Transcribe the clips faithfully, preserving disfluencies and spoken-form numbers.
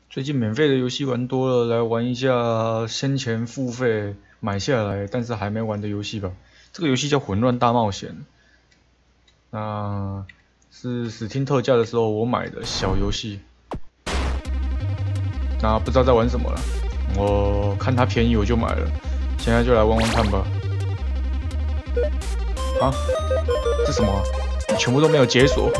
最近免费的游戏玩多了，来玩一下先前付费买下来但是还没玩的游戏吧。这个游戏叫《混乱大冒险》，那是史汀特价的时候我买的小游戏。那不知道在玩什么了，我看它便宜我就买了，现在就来玩玩看吧。啊，这什么啊？全部都没有解锁。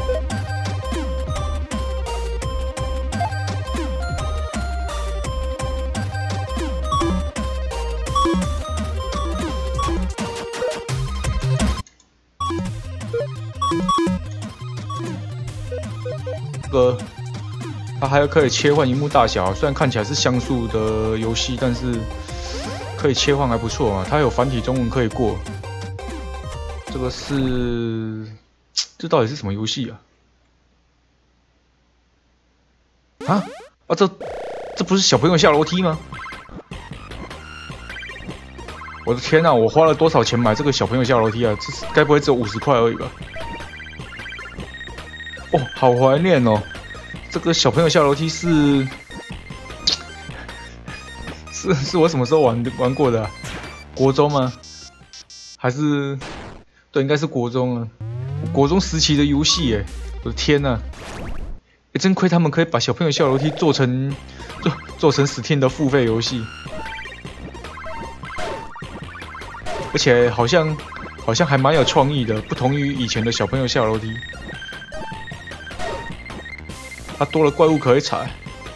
这个它还可以切换萤幕大小，虽然看起来是像素的游戏，但是可以切换还不错啊。它有繁体中文可以过。这个是，这到底是什么游戏啊？啊啊这这不是小朋友下楼梯吗？我的天啊！我花了多少钱买这个小朋友下楼梯啊？这该不会只有五十块而已吧？ 哦，好怀念哦！这个小朋友下楼梯是是是我什么时候玩玩过的、啊？国中吗？还是对，应该是国中啊！国中时期的游戏耶！我的天呐、啊！真亏他们可以把小朋友下楼梯做成做做成 Steam 的付费游戏，而且好像好像还蛮有创意的，不同于以前的小朋友下楼梯。 它多了怪物可以踩，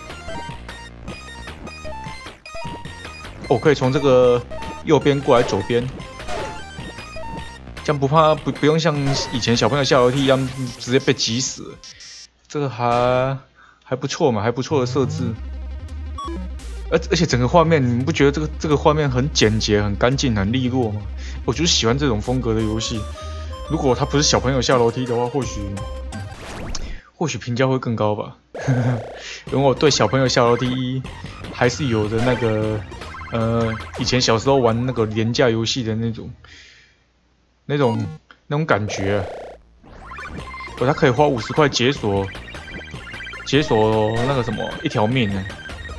我、哦、可以从这个右边过来左边，这样不怕不不用像以前小朋友下楼梯一样直接被挤死。这个还还不错嘛，还不错的设置。而而且整个画面，你们不觉得这个这个画面很简洁、很干净、很利落吗？我就是喜欢这种风格的游戏。如果它不是小朋友下楼梯的话，或许。 或许评价会更高吧，因为我对小朋友下楼梯还是有的那个，呃，以前小时候玩那个廉价游戏的那种，那种那种感觉、啊。我、哦、他可以花五十块解锁，解锁那个什么一条命呢？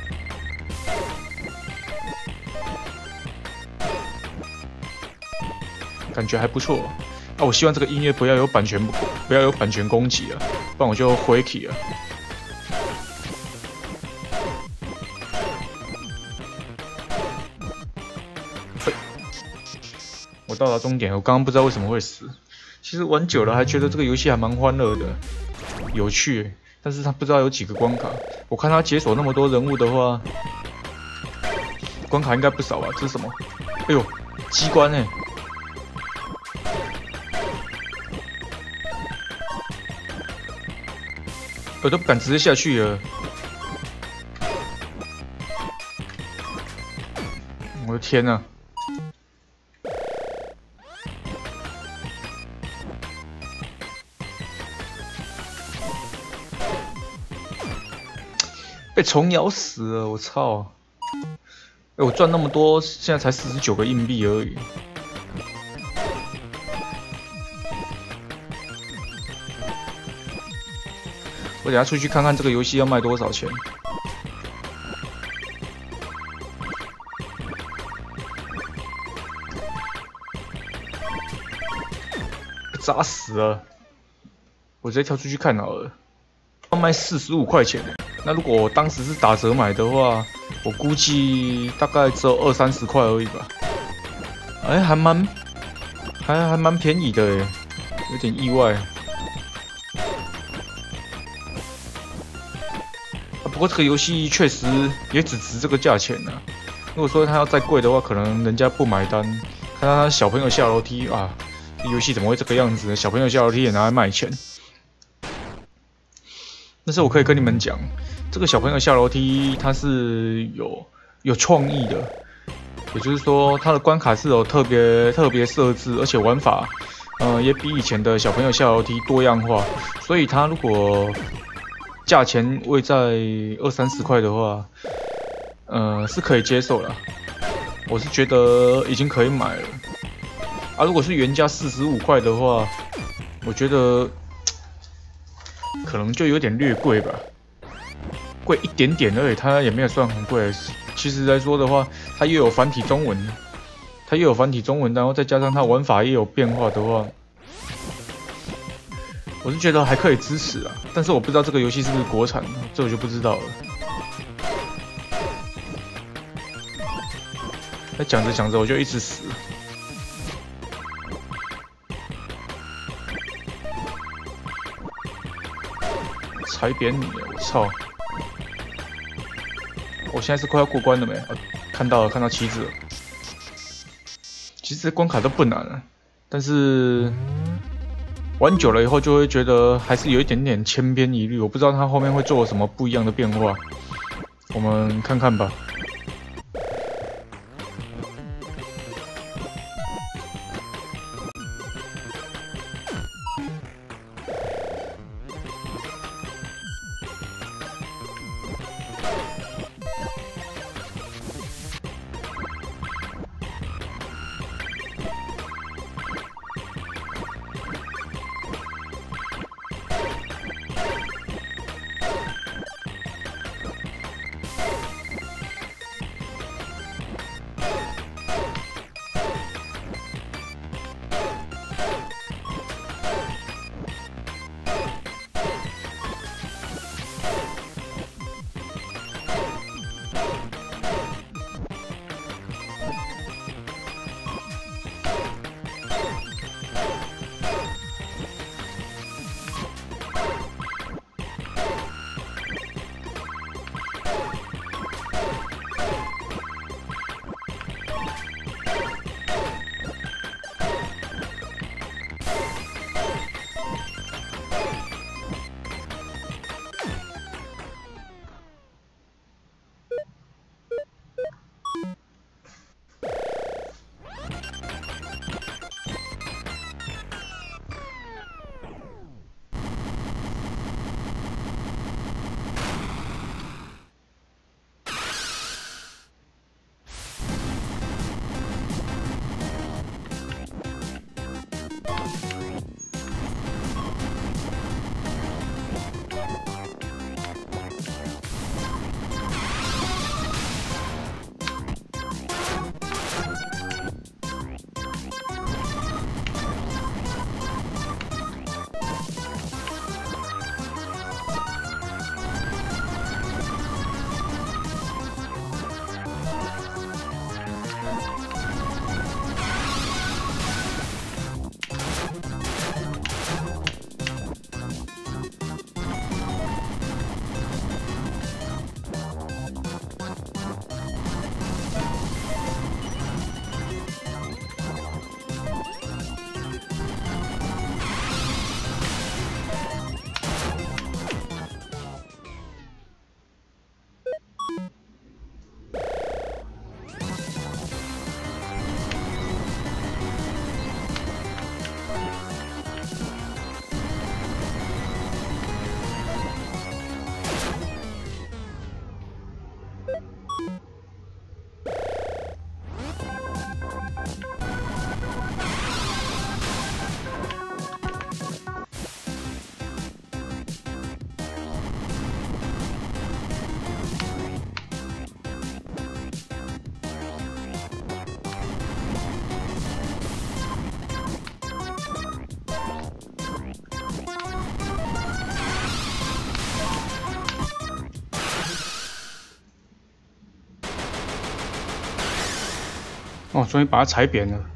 感觉还不错。 啊，我希望这个音乐不要有版权，不要有版权攻击啊，不然我就回去了。我到达终点，我刚刚不知道为什么会死。其实玩久了还觉得这个游戏还蛮欢乐的，有趣。但是他不知道有几个关卡，我看他解锁那么多人物的话，关卡应该不少吧？这是什么？哎呦，机关哎、欸！ 我都不敢直接下去了，我的天哪！被虫咬死了，我操！哎，我赚那么多，现在才四十九个硬币而已。 我等下出去看看这个游戏要卖多少钱。砸死了！我直接跳出去看好了。要卖四十五块钱，那如果我当时是打折买的话，我估计大概只有二三十块而已吧。哎，还蛮还还蛮便宜的耶，有点意外。 不过这个游戏确实也只值这个价钱呢、啊。如果说它要再贵的话，可能人家不买单。看到他小朋友下楼梯啊，游戏怎么会这个样子呢？小朋友下楼梯也拿来卖钱。但是我可以跟你们讲，这个小朋友下楼梯它是有有创意的，也就是说它的关卡是有特别特别设置，而且玩法，呃，也比以前的小朋友下楼梯多样化。所以它如果 价钱位在二三十块的话，呃，是可以接受啦。我是觉得已经可以买了。啊，如果是原价四十五块的话，我觉得可能就有点略贵吧。 贵一点点而已，它也没有算很贵。其实来说的话，它又有繁体中文，它又有繁体中文，然后再加上它玩法也有变化的话，我是觉得还可以支持啊。但是我不知道这个游戏是不是国产，这我就不知道了。那讲着讲着我就一直死。 踩扁你！我操！我现在是快要过关了没？啊，看到了，看到旗子了。其实关卡都不难啊，但是玩久了以后就会觉得还是有一点点千篇一律。我不知道它后面会做什么不一样的变化，我们看看吧。 哦，终于把它踩扁了。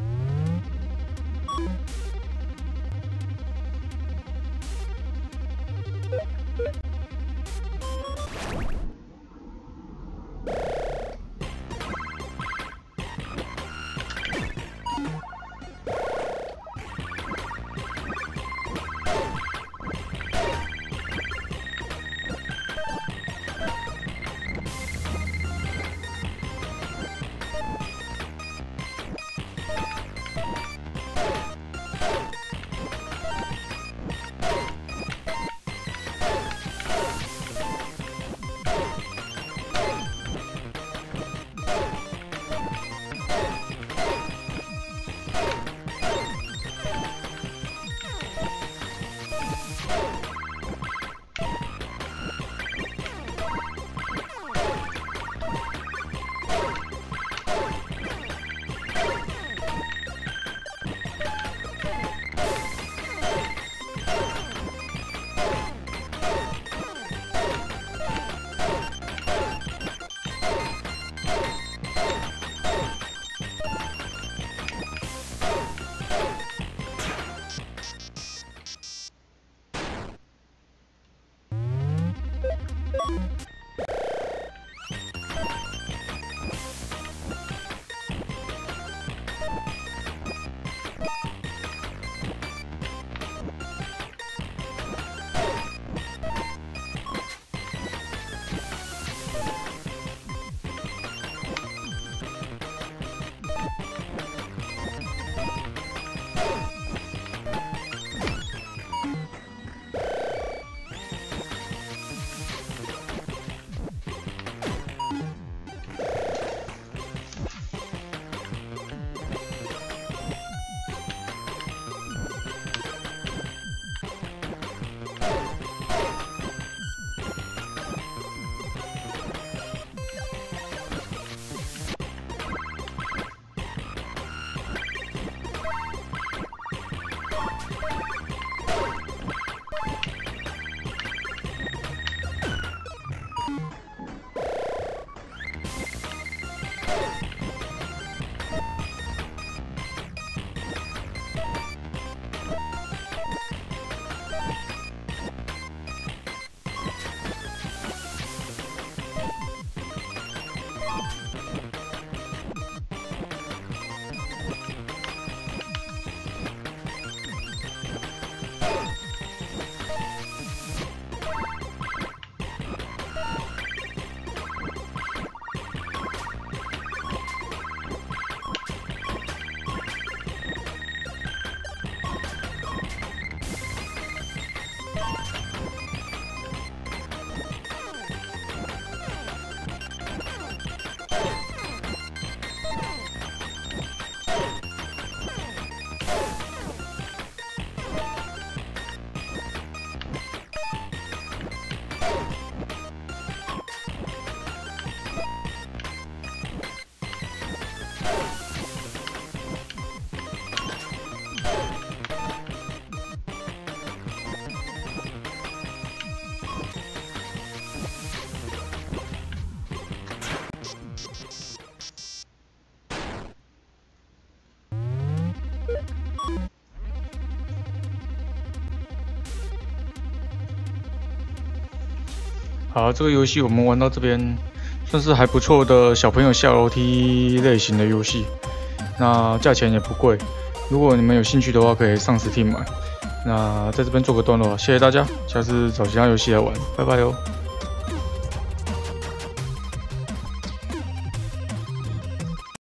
好，这个游戏我们玩到这边，算是还不错的小朋友下楼梯类型的游戏。那价钱也不贵，如果你们有兴趣的话，可以上 Steam 买。那在这边做个段落，谢谢大家，下次找其他游戏来玩，拜拜哟。